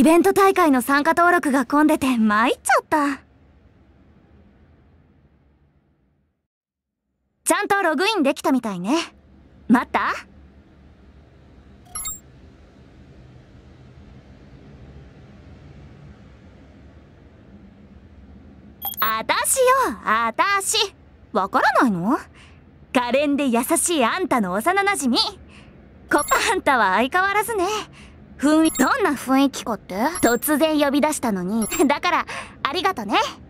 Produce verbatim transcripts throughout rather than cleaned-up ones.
ベント大会の参加登録が混んでて参っちゃった。ちゃんとログインできたみたいね。待った？あたしよ、あたし。わからないの？可憐で優しいあんたの幼なじみ。こ、あんたは相変わらずね。雰囲気、どんな雰囲気かって？突然呼び出したのに。だから、ありがとね。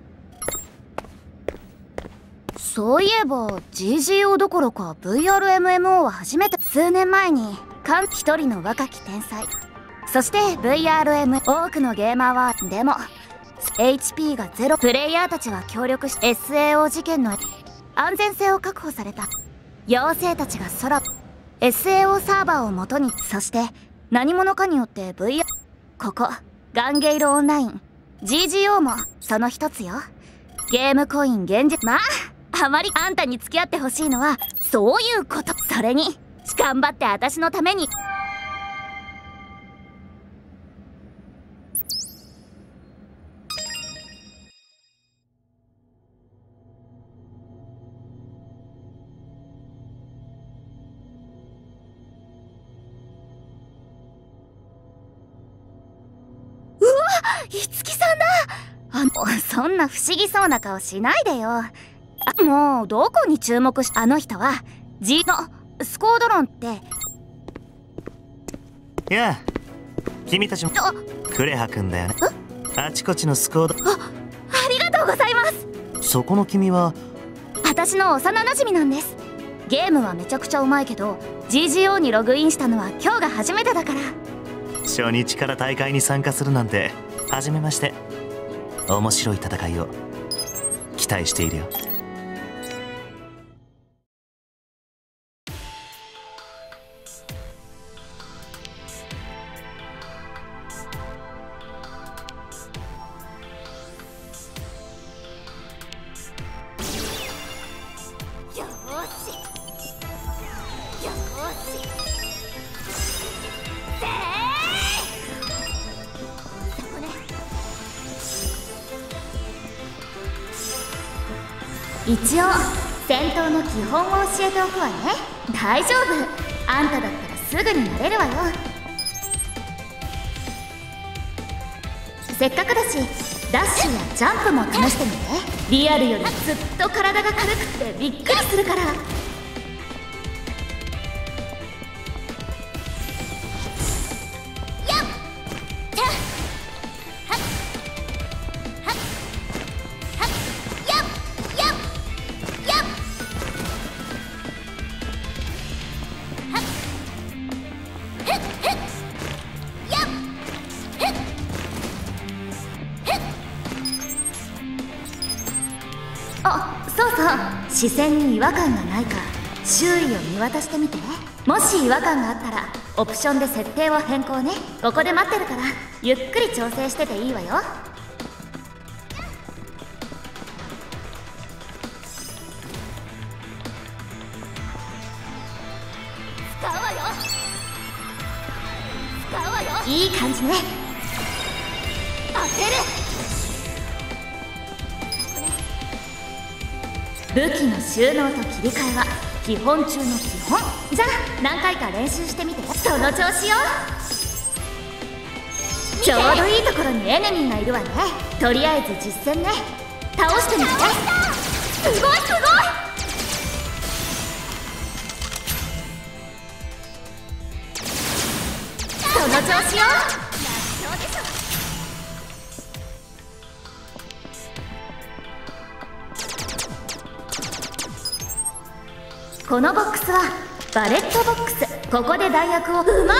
そういえば ジージーオー どころか ブイアールエムエムオー は初めて数年前に一人の若き天才、そして ブイアールエム 多くのゲーマーはでも エイチピー がゼロ、プレイヤーたちは協力し エスエーオー 事件の安全性を確保された。妖精たちが空 エスエーオー サーバーをもとに、そして何者かによって ブイアール ここガンゲイルオンライン ジージーオー もその一つよ。ゲームコイン現実、まああまりあんたに付き合ってほしいのはそういうこと。それに頑張って私のために。うわ、いつきさんだ。あの、そんな不思議そうな顔しないでよ。あ、もうどこに注目し、あの人は G のスコードロンって。 いや、君たちもクレハ君だよね。あちこちのスコード。 あ、ありがとうございます。 そこの君は私の幼なじみなんです。ゲームはめちゃくちゃうまいけど ジージーオー にログインしたのは今日が初めてだから。 初日から大会に参加するなんて初めまして。面白い戦いを期待しているよ。 一応戦闘の基本を教えておくわね。大丈夫、あんただったらすぐになれるわよ。せっかくだしダッシュやジャンプも試してみて。リアルよりずっと体が軽くてびっくりするから。あ、そうそう、視線に違和感がないか周囲を見渡してみて。もし違和感があったらオプションで設定を変更ね。ここで待ってるからゆっくり調整してていいわよ。使うわよ、使うわよ。いい感じね。当てる。武器の収納と切り替えは基本中の基本。じゃあ何回か練習してみて。その調子よ。ちょうどいいところにエネミーがいるわね。とりあえず実戦ね。倒してみて。すごいすごい。その調子よ。このボックスはバレットボックス。ここで代役を。うまいうまい。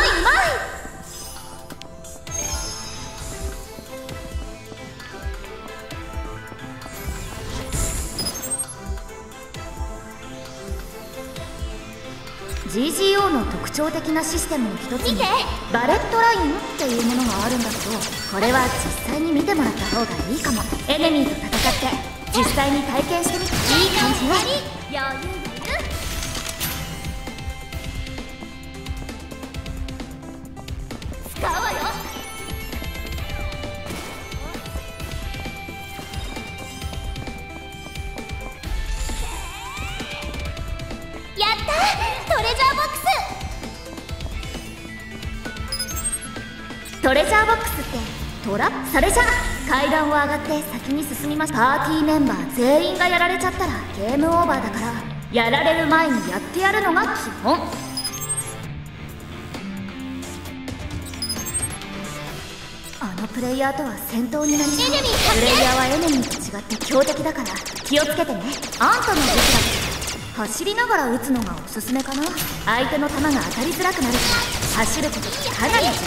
ジージーオー の特徴的なシステムの一つにバレットラインっていうものがあるんだけど、これは実際に見てもらった方がいいかも。エネミーと戦って実際に体験してみて。いい感じね。余裕。使うわよ。 トレジャーボックスってトラップ。それじゃあ階段を上がって先に進みました。パーティーメンバー全員がやられちゃったらゲームオーバーだから、やられる前にやってやるのが基本。あのプレイヤーとは戦闘になりそう。プレイヤーはエネミーと違って強敵だから気をつけてね。あんたの武器だ。走りながら撃つのがおすすめかな。相手の弾が当たりづらくなるから走ることってかなり重要よ。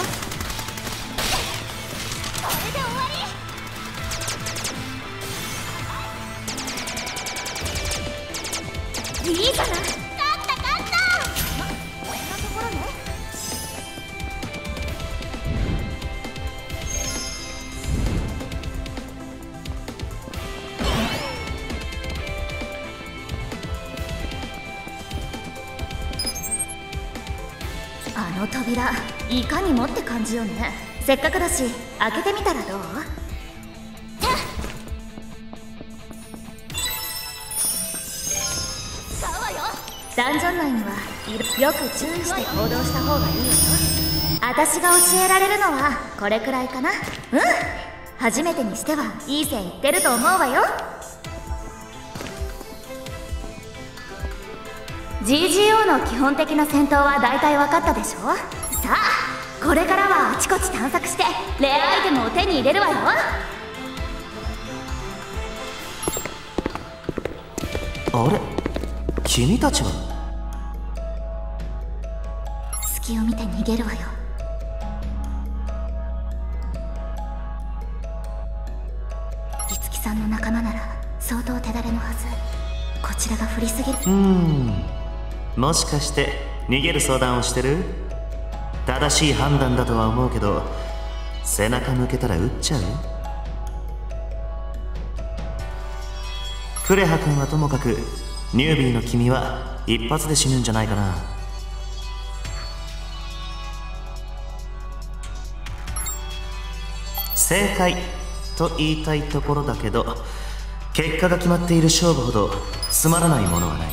これで終わり。いいじゃない。勝った勝った。ま、こんなところね。あの扉いかにもって感じよね。せっかくだし開けてみたらどう？ダンジョン内にはよく注意して行動した方がいいよ。私が教えられるのはこれくらいかな。うん、初めてにしてはいい線いってると思うわよ。 ジージーオー の基本的な戦闘は大体分かったでしょ。さあこれからはあちこち探索してレアアイテムを手に入れるわよ。 あれ、君たちは？ 隙を見て逃げるわよ。樹さんの仲間なら相当手だれのはず。こちらが振りすぎる。 うーん、もしかして逃げる相談をしてる？正しい判断だとは思うけど、背中向けたら撃っちゃう？クレハ君はともかく、ニュービーの君は一発で死ぬんじゃないかな。正解と言いたいところだけど、結果が決まっている勝負ほどつまらないものはない。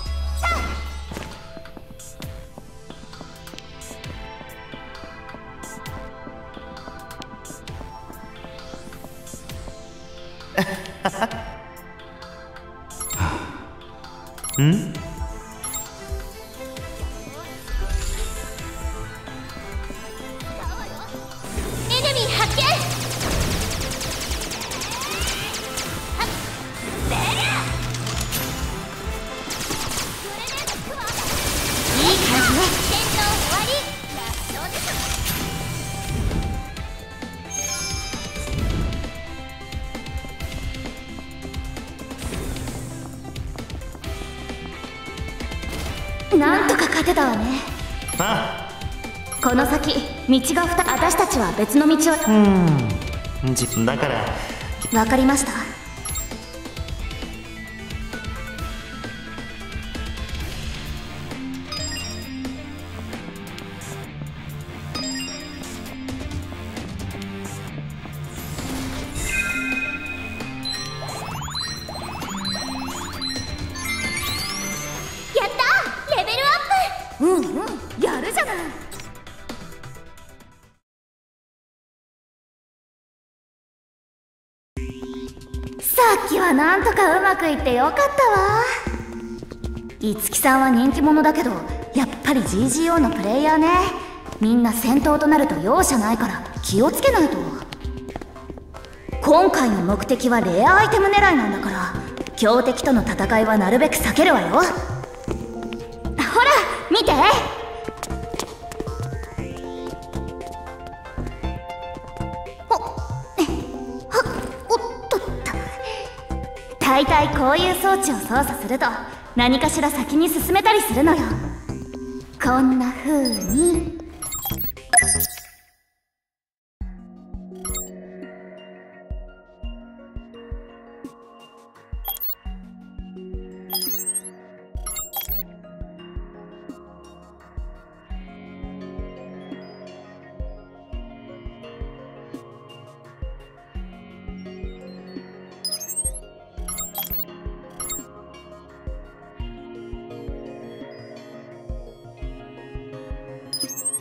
ん？ なんとか勝てたわね。 ああ、この先道がふた、私たちは別の道を。うーん、じだからわかりました。うんうん、やるじゃない。さっきはなんとかうまくいってよかったわ。樹さんは人気者だけどやっぱり ジージーオー のプレイヤーね。みんな戦闘となると容赦ないから気をつけないと。今回の目的はレアアイテム狙いなんだから、強敵との戦いはなるべく避けるわよ。ほら見て。大体こういう装置を操作すると何かしら先に進めたりするのよ。こんな風に。you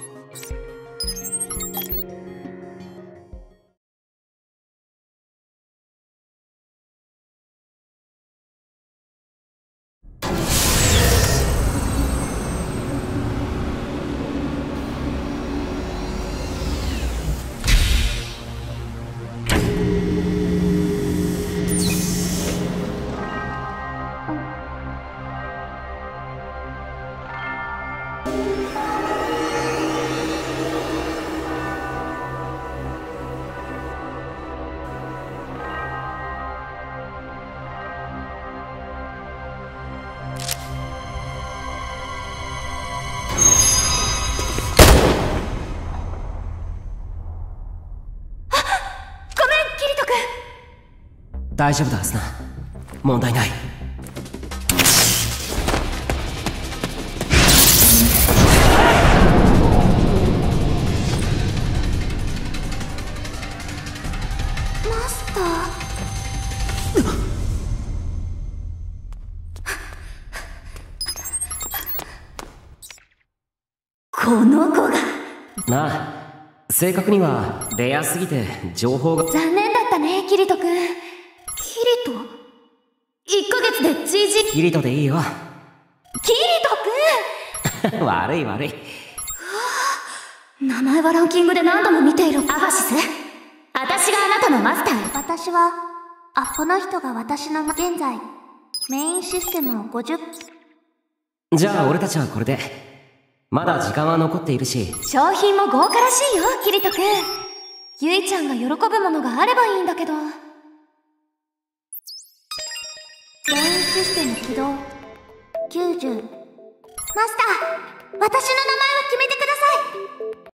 大丈夫だはずな。問題ない。 マスター。この子がなあ、正確にはレアすぎて情報が。 残念だったね、キリト君。キリトいっかげつで ジージー。 キリトでいいよ。 キリト君悪い悪い。 名前はランキングで何度も見ている。アバシス、私があなたのマスター。 私は、あ、この人が私の現在メインシステムをごじゅう。 じゃあ俺たちはこれで。まだ時間は残っているし。 商品も豪華らしいよ、キリト君。ゆいちゃんが喜ぶものがあればいいんだけど。 メインシステム起動きゅうじゅう。マスター、私の名前を決めてください。